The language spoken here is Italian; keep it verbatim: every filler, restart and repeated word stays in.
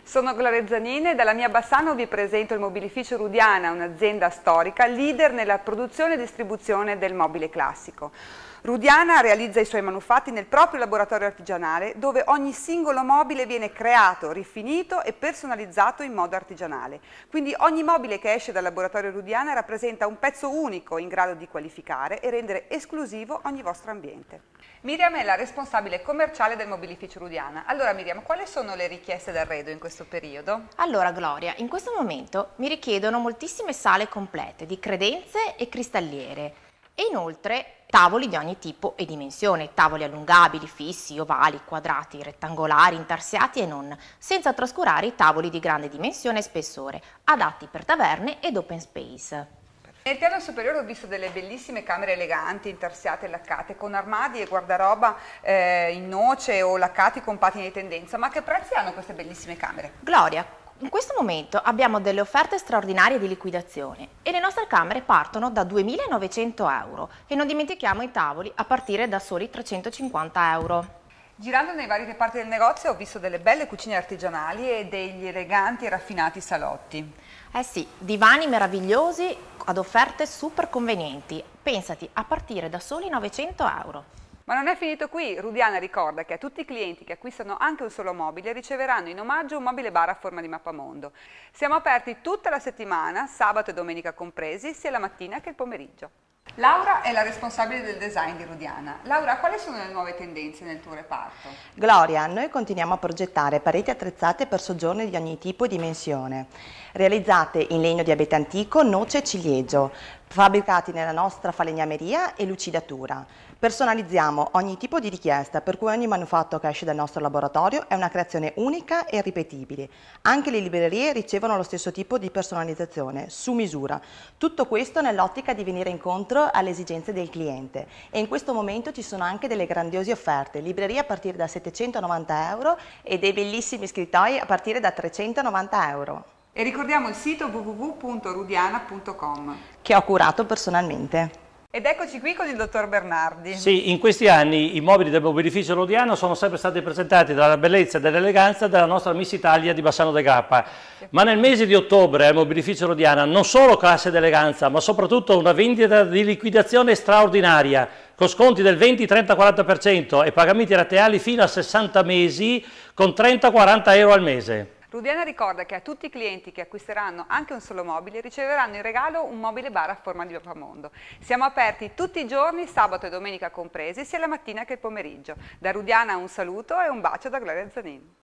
Sono Gloria Zanin e dalla mia Bassano vi presento il Mobilificio Rudiana, un'azienda storica leader nella produzione e distribuzione del mobile classico. Rudiana realizza i suoi manufatti nel proprio laboratorio artigianale dove ogni singolo mobile viene creato, rifinito e personalizzato in modo artigianale. Quindi ogni mobile che esce dal laboratorio Rudiana rappresenta un pezzo unico in grado di qualificare e rendere esclusivo ogni vostro ambiente. Miriam è la responsabile commerciale del Mobilificio Rudiana. Allora Miriam, quali sono le richieste d'arredo in questo periodo? Allora Gloria, in questo momento mi richiedono moltissime sale complete di credenze e cristalliere e inoltre tavoli di ogni tipo e dimensione, tavoli allungabili, fissi, ovali, quadrati, rettangolari, intarsiati e non, senza trascurare i tavoli di grande dimensione e spessore, adatti per taverne ed open space. Nel piano superiore ho visto delle bellissime camere eleganti, intarsiate e laccate, con armadi e guardaroba eh, in noce o laccati con pattini di tendenza. Ma che prezzi hanno queste bellissime camere? Gloria, in questo momento abbiamo delle offerte straordinarie di liquidazione e le nostre camere partono da duemilanovecento euro e non dimentichiamo i tavoli a partire da soli trecentocinquanta euro. Girando nei vari reparti del negozio ho visto delle belle cucine artigianali e degli eleganti e raffinati salotti. Eh sì, divani meravigliosi ad offerte super convenienti, pensati a partire da soli novecento euro. Ma non è finito qui, Rudiana ricorda che a tutti i clienti che acquistano anche un solo mobile riceveranno in omaggio un mobile bar a forma di mappamondo. Siamo aperti tutta la settimana, sabato e domenica compresi, sia la mattina che il pomeriggio. Laura è la responsabile del design di Rudiana. Laura, quali sono le nuove tendenze nel tuo reparto? Gloria, noi continuiamo a progettare pareti attrezzate per soggiorni di ogni tipo e dimensione, realizzate in legno di abete antico, noce e ciliegio, fabbricati nella nostra falegnameria e lucidatura. Personalizziamo ogni tipo di richiesta, per cui ogni manufatto che esce dal nostro laboratorio è una creazione unica e ripetibile. Anche le librerie ricevono lo stesso tipo di personalizzazione, su misura. Tutto questo nell'ottica di venire incontro alle esigenze del cliente. E in questo momento ci sono anche delle grandiose offerte, librerie a partire da settecentonovanta euro e dei bellissimi scrittoi a partire da trecentonovanta euro. E ricordiamo il sito w w w punto rudiana punto com che ho curato personalmente. Ed eccoci qui con il dottor Bernardi. Sì, in questi anni i mobili del Mobilificio Rudiana sono sempre stati presentati dalla bellezza e dall'eleganza della nostra Miss Italia di Bassano de Grappa. Ma nel mese di ottobre al Mobilificio Rudiana non solo classe ed eleganza, ma soprattutto una vendita di liquidazione straordinaria, con sconti del venti, trenta, quaranta per cento e pagamenti rateali fino a sessanta mesi con trenta quaranta euro al mese. Rudiana ricorda che a tutti i clienti che acquisteranno anche un solo mobile riceveranno in regalo un mobile bar a forma di mappamondo. Siamo aperti tutti i giorni, sabato e domenica compresi, sia la mattina che il pomeriggio. Da Rudiana un saluto e un bacio da Gloria Zanin.